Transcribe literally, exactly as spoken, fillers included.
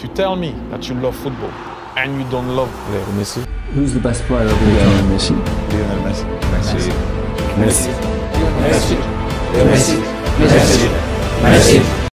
you tell me that you love football and you don't love Lionel Messi, who's the best player of all time? Messi. Lionel Messi. Messi. Messi. Messi. Messi. Messi. Messi. Messi.